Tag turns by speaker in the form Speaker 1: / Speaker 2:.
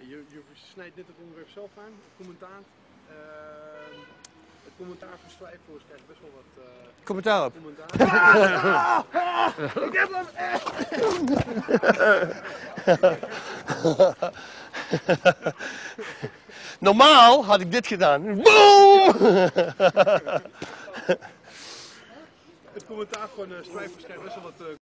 Speaker 1: Je snijdt net het onderwerp zelf aan, het commentaar. Het commentaar van Strijkvoorst krijgt best wel wat
Speaker 2: commentaar op.
Speaker 1: Ik heb hem!
Speaker 2: Normaal had ik dit gedaan. Boom!
Speaker 1: Het commentaar van Strijkvoorst krijgt best wel wat